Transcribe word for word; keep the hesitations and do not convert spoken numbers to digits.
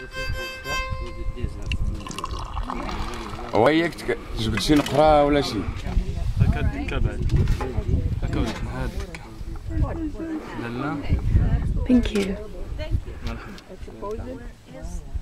وياك تجبد شي نقرا ولا شي هكا الدكه بعد هكا ولد مع هاد الدكه لالا Thank you. مرحبا